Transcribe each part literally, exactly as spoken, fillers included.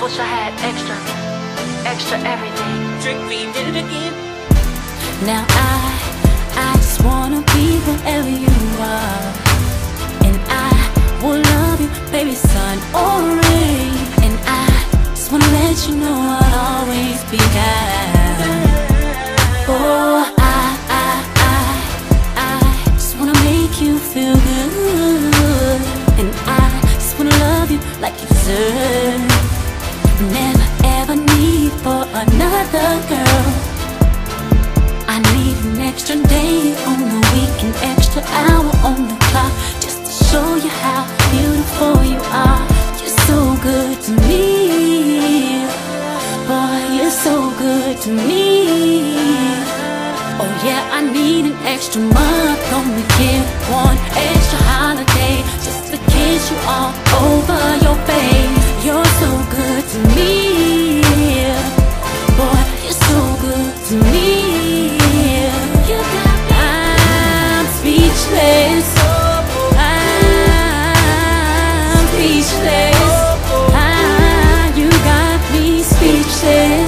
wish I had extra, extra everything. Trick me, did it again. Now I, I just wanna be wherever you are, and I will love you, baby, sun or rain. And I just wanna let you know I'll always be there. Oh, I, I, I, I just wanna make you feel good, and I just wanna love you like you deserve. Never ever need for another girl. I need an extra day on the week, an extra hour on the clock, just to show you how beautiful you are. You're so good to me, boy, you're so good to me. Oh yeah, I need an extra month on the year, one extra holiday, just to kiss you all over your face. You're so good to me, boy, you're so good to me. You got me. I'm speechless. I'm speechless. Ah, you got me speechless.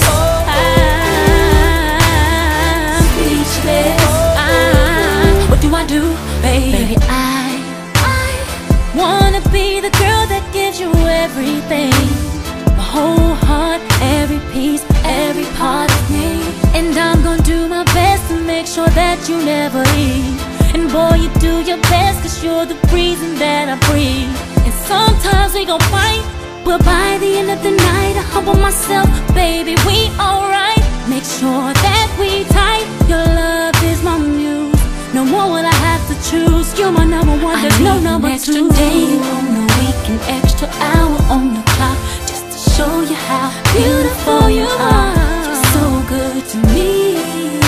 I'm speechless. Ah, what do I do, baby? Baby, I, I wanna be the girl that gives you everything, my whole heart, every piece, every part of me. And I'm gonna do my best to make sure that you never leave. And boy, you do your best, cause you're the reason that I breathe. And sometimes we gon' fight, but by the end of the night I humble myself, baby, we alright. Make sure that we tight, your love is my muse. No more will I have to choose, you're my number one, there's no number two. I need an extra day on the week, an extra hour on the clock, just to show you how beautiful you are. You're so good to me,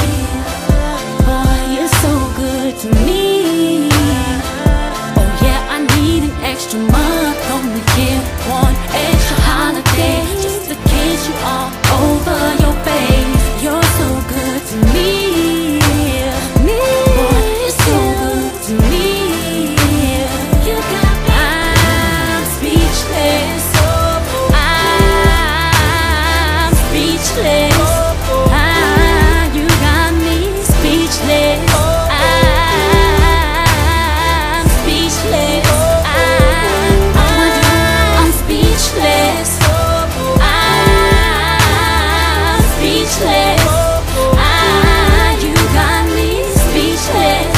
boy, you're so good to me. Oh yeah, I need an extra month on the year, one extra holiday, just to kiss you all over your face. You're so good to me, me. Boy, you're so good to me. You got me. I'm speechless. I'm speechless. Ah, you got me speechless. I'm speechless. Ah, I'm speechless. I'm speechless. Ah, you got me speechless.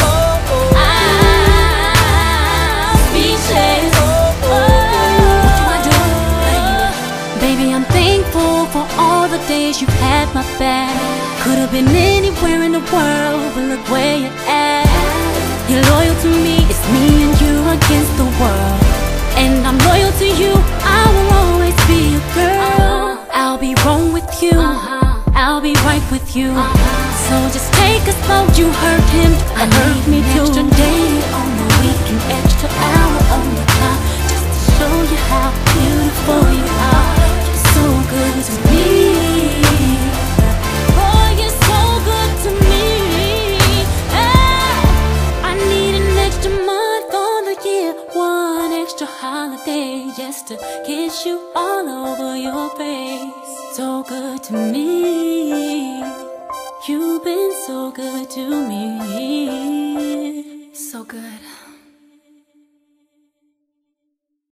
I'm speechless. What do I do, baby? Baby, I'm thankful for all the days you've had my back. Could've been anywhere in the world, but look where you're at. You're loyal to me, it's me and you against the world. And I'm loyal to you, I will always be a girl. I'll be wrong with you, I'll be right with you. So just take us slow, you hurt him, I hurt me too. Extra day on the week, an extra hour on the clock, just to show you how beautiful you are. You're so good to me, boy, you're so good to me. Ah, I need an extra month on the year, one extra holiday, just to kiss you all over your face. So good to me, you've been so good to me, so good.